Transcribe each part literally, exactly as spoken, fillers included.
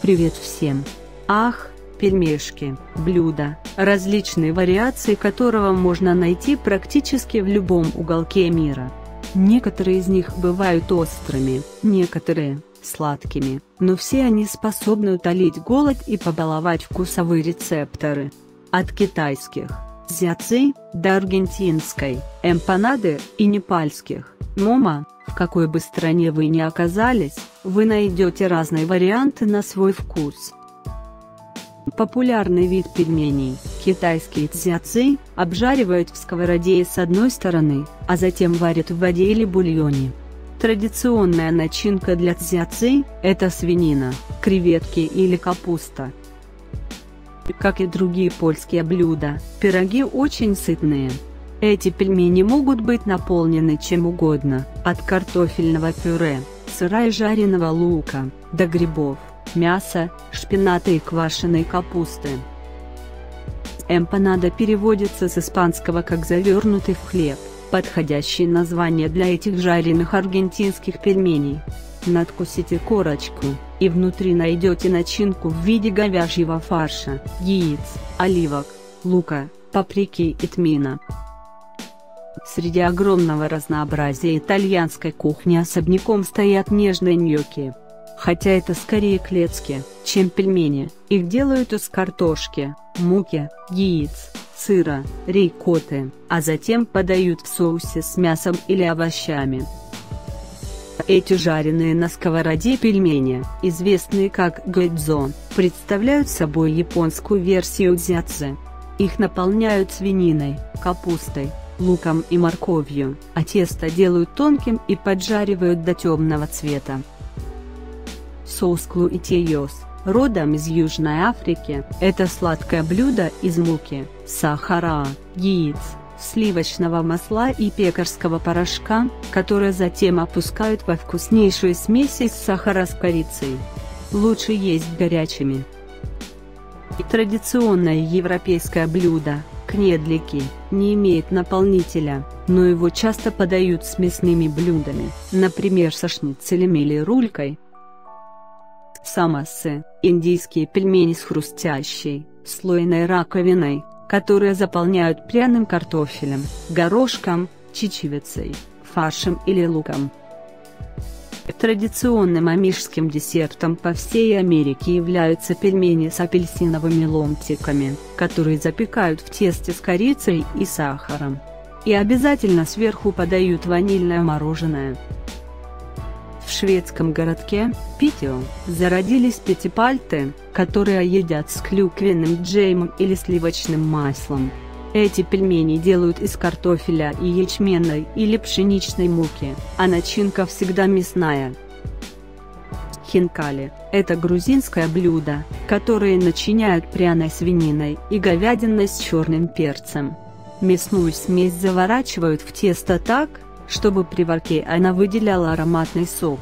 Привет всем! Ах, пельмешки – блюдо, различные вариации которого можно найти практически в любом уголке мира. Некоторые из них бывают острыми, некоторые – сладкими, но все они способны утолить голод и побаловать вкусовые рецепторы. От китайских цзяци до аргентинской эмпанады и непальских момо, в какой бы стране вы ни оказались, вы найдете разные варианты на свой вкус. Популярный вид пельменей, китайские цзяци, обжаривают в сковороде с одной стороны, а затем варят в воде или бульоне. Традиционная начинка для цзяци – это свинина, креветки или капуста. Как и другие польские блюда, пироги очень сытные. Эти пельмени могут быть наполнены чем угодно, от картофельного пюре, сыра и жареного лука, до грибов, мяса, шпината и квашеной капусты. Эмпанада переводится с испанского как «завернутый в хлеб», подходящее название для этих жареных аргентинских пельменей. Надкусите корочку, и внутри найдете начинку в виде говяжьего фарша, яиц, оливок, лука, паприки и тмина. Среди огромного разнообразия итальянской кухни особняком стоят нежные ньокки. Хотя это скорее клецки, чем пельмени, их делают из картошки, муки, яиц, сыра, рикотты, а затем подают в соусе с мясом или овощами. Эти жареные на сковороде пельмени, известные как гэдзо, представляют собой японскую версию цзяци. Их наполняют свининой, капустой, луком и морковью, а тесто делают тонким и поджаривают до темного цвета. Соус клуитейос, родом из Южной Африки, это сладкое блюдо из муки, сахара, яиц, сливочного масла и пекарского порошка, которое затем опускают во вкуснейшую смесь из сахара с корицей. Лучше есть горячими. Традиционное европейское блюдо – кнедлики – не имеет наполнителя, но его часто подают с мясными блюдами, например со шницелем или рулькой. Самосы – индийские пельмени с хрустящей, слойной раковиной, которые заполняют пряным картофелем, горошком, чечевицей, фаршем или луком. Традиционным амишским десертом по всей Америке являются пельмени с апельсиновыми ломтиками, которые запекают в тесте с корицей и сахаром. И обязательно сверху подают ванильное мороженое. В шведском городке Питео зародились пятипальты, которые едят с клюквенным джемом или сливочным маслом. Эти пельмени делают из картофеля и ячменной или пшеничной муки, а начинка всегда мясная. Хинкали – это грузинское блюдо, которое начиняют пряной свининой и говядиной с черным перцем. Мясную смесь заворачивают в тесто так, чтобы при варке она выделяла ароматный сок.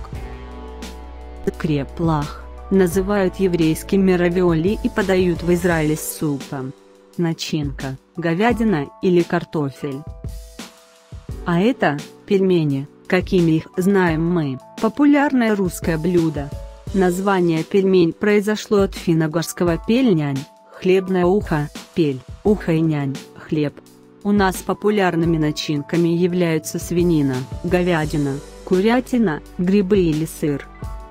Креплах называют еврейскими равиоли и подают в Израиле с супом. Начинка – говядина или картофель. А это – пельмени, какими их знаем мы, популярное русское блюдо. Название пельмень произошло от финно-угорского пельнянь, хлебное ухо, пель, ухо и нянь, хлеб. У нас популярными начинками являются свинина, говядина, курятина, грибы или сыр.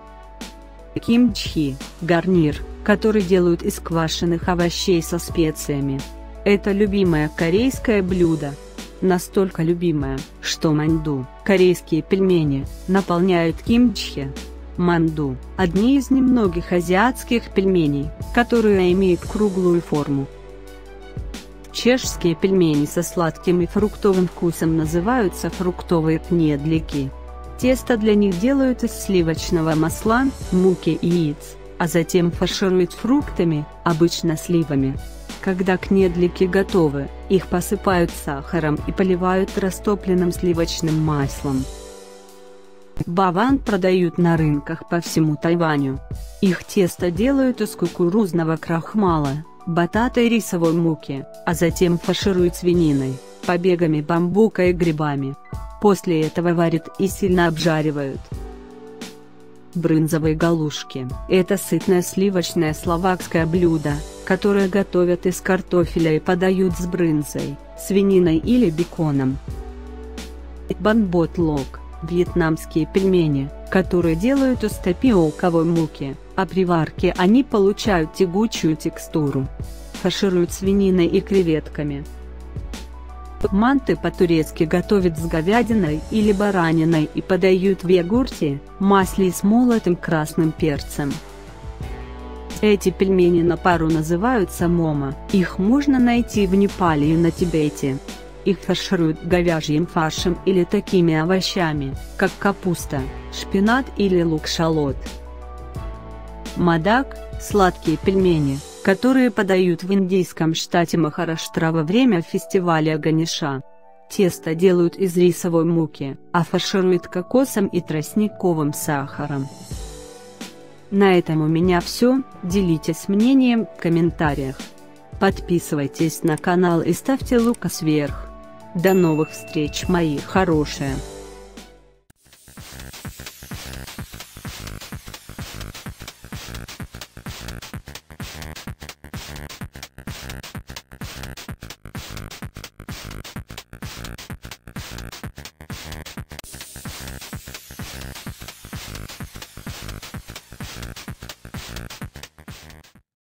Кимчи – гарнир, который делают из квашеных овощей со специями. Это любимое корейское блюдо. Настолько любимое, что манду, корейские пельмени, наполняют кимчи. Манду – одни из немногих азиатских пельменей, которые имеют круглую форму. Чешские пельмени со сладким и фруктовым вкусом называются фруктовые кнедлики. Тесто для них делают из сливочного масла, муки и яиц, а затем фаршируют фруктами, обычно сливами. Когда кнедлики готовы, их посыпают сахаром и поливают растопленным сливочным маслом. Баван продают на рынках по всему Тайваню. Их тесто делают из кукурузного крахмала, батата и рисовой муки, а затем фаршируют свининой, побегами бамбука и грибами. После этого варят и сильно обжаривают. брынзовые галушки. Это сытное сливочное словакское блюдо, которое готовят из картофеля и подают с брынзой, свининой или беконом. Бан бот лок – вьетнамские пельмени, которые делают из тапиоковой муки, а при варке они получают тягучую текстуру. Фаршируют свининой и креветками. Манты по-турецки готовят с говядиной или бараниной и подают в йогурте, масле и с молотым красным перцем. Эти пельмени на пару называются момо, их можно найти в Непале и на Тибете. Их фаршируют говяжьим фаршем или такими овощами, как капуста, шпинат или лук-шалот. Мадак – сладкие пельмени, которые подают в индийском штате Махараштра во время фестиваля Ганеша. Тесто делают из рисовой муки, а фаршируют кокосом и тростниковым сахаром. На этом у меня все, делитесь мнением в комментариях. Подписывайтесь на канал и ставьте лукас вверх. До новых встреч, мои хорошие!